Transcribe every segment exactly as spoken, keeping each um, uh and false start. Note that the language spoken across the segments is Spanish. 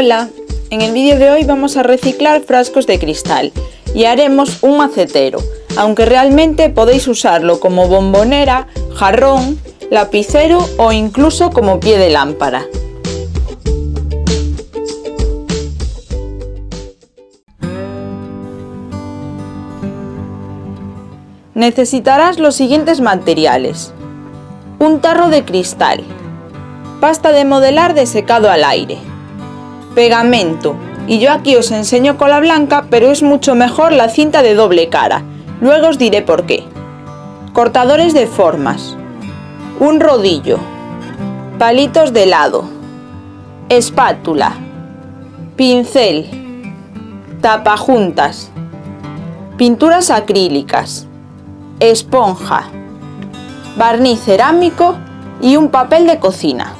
Hola, en el vídeo de hoy vamos a reciclar frascos de cristal y haremos un macetero, aunque realmente podéis usarlo como bombonera, jarrón, lapicero o incluso como pie de lámpara. Necesitarás los siguientes materiales: un tarro de cristal, pasta de modelar de secado al aire, pegamento, y yo aquí os enseño cola blanca, pero es mucho mejor la cinta de doble cara, luego os diré por qué, cortadores de formas, un rodillo, palitos de helado, espátula, pincel, tapajuntas, pinturas acrílicas, esponja, barniz cerámico y un papel de cocina.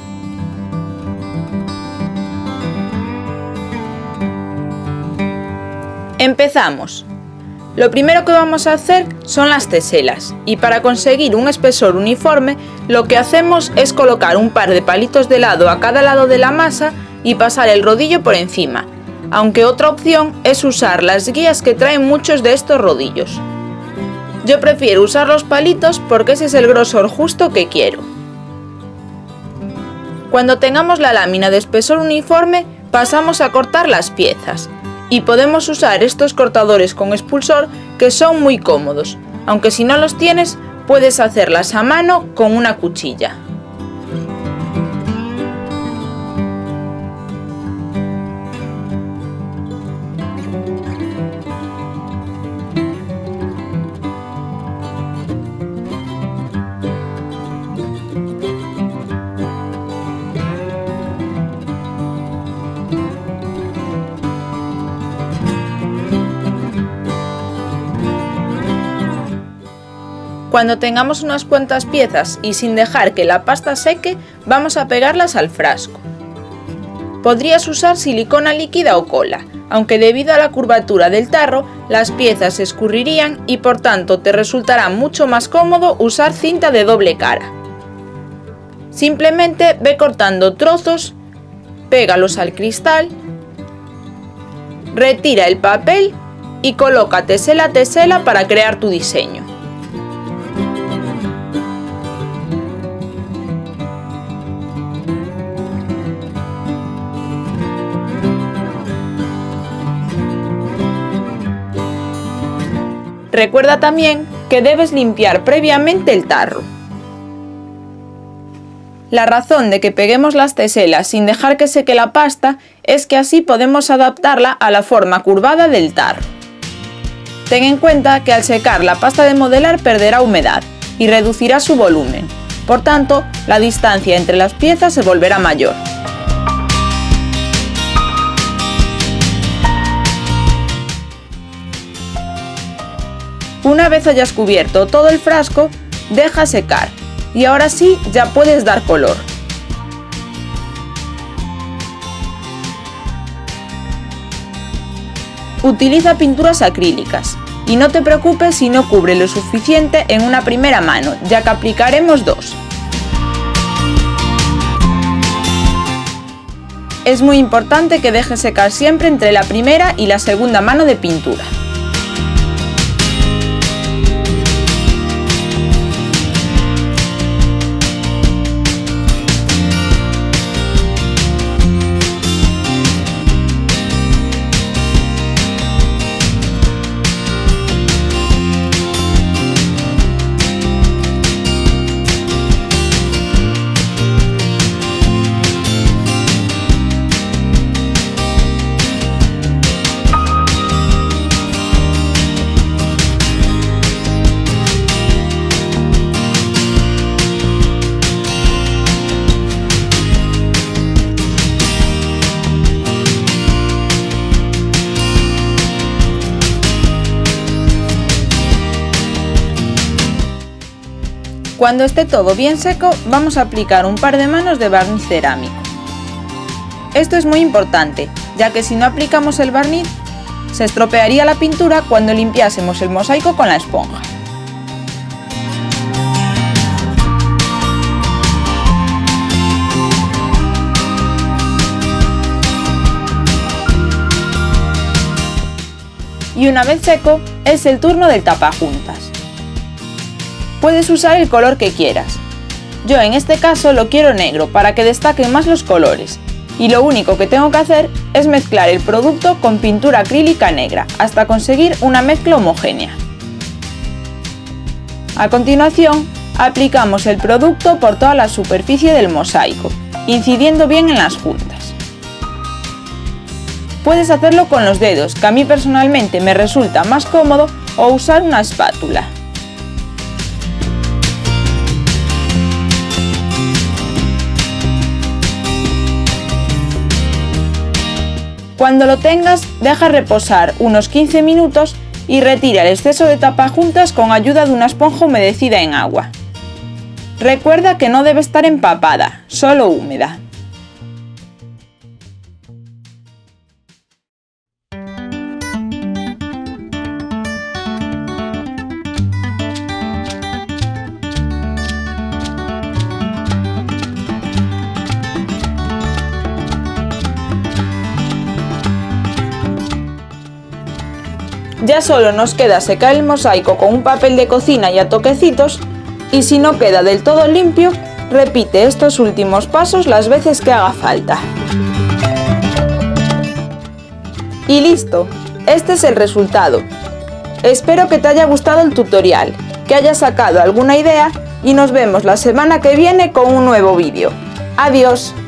Empezamos. Lo primero que vamos a hacer son las teselas, y para conseguir un espesor uniforme lo que hacemos es colocar un par de palitos de helado a cada lado de la masa y pasar el rodillo por encima, aunque otra opción es usar las guías que traen muchos de estos rodillos. Yo prefiero usar los palitos porque ese es el grosor justo que quiero. Cuando tengamos la lámina de espesor uniforme, pasamos a cortar las piezas, y podemos usar estos cortadores con expulsor que son muy cómodos, aunque si no los tienes puedes hacerlas a mano con una cuchilla. Cuando tengamos unas cuantas piezas y sin dejar que la pasta seque, vamos a pegarlas al frasco. Podrías usar silicona líquida o cola, aunque debido a la curvatura del tarro, las piezas se escurrirían y por tanto te resultará mucho más cómodo usar cinta de doble cara. Simplemente ve cortando trozos, pégalos al cristal, retira el papel y coloca tesela a tesela para crear tu diseño. Recuerda también que debes limpiar previamente el tarro. La razón de que peguemos las teselas sin dejar que seque la pasta es que así podemos adaptarla a la forma curvada del tarro. Ten en cuenta que al secar la pasta de modelar perderá humedad y reducirá su volumen, por tanto la distancia entre las piezas se volverá mayor. Una vez hayas cubierto todo el frasco, deja secar y ahora sí ya puedes dar color. Utiliza pinturas acrílicas y no te preocupes si no cubre lo suficiente en una primera mano, ya que aplicaremos dos. Es muy importante que dejes secar siempre entre la primera y la segunda mano de pintura. Cuando esté todo bien seco, vamos a aplicar un par de manos de barniz cerámico. Esto es muy importante, ya que si no aplicamos el barniz, se estropearía la pintura cuando limpiásemos el mosaico con la esponja. y una vez seco es el turno del tapajuntas. Puedes usar el color que quieras. Yo en este caso lo quiero negro para que destaquen más los colores, y lo único que tengo que hacer es mezclar el producto con pintura acrílica negra hasta conseguir una mezcla homogénea. A continuación, aplicamos el producto por toda la superficie del mosaico, incidiendo bien en las juntas. Puedes hacerlo con los dedos, que a mí personalmente me resulta más cómodo, o usar una espátula. Cuando lo tengas, deja reposar unos quince minutos y retira el exceso de tapajuntas con ayuda de una esponja humedecida en agua. Recuerda que no debe estar empapada, solo húmeda. Ya solo nos queda secar el mosaico con un papel de cocina y a toquecitos, y si no queda del todo limpio, repite estos últimos pasos las veces que haga falta. Y listo, este es el resultado. Espero que te haya gustado el tutorial, que hayas sacado alguna idea y nos vemos la semana que viene con un nuevo vídeo. ¡Adiós!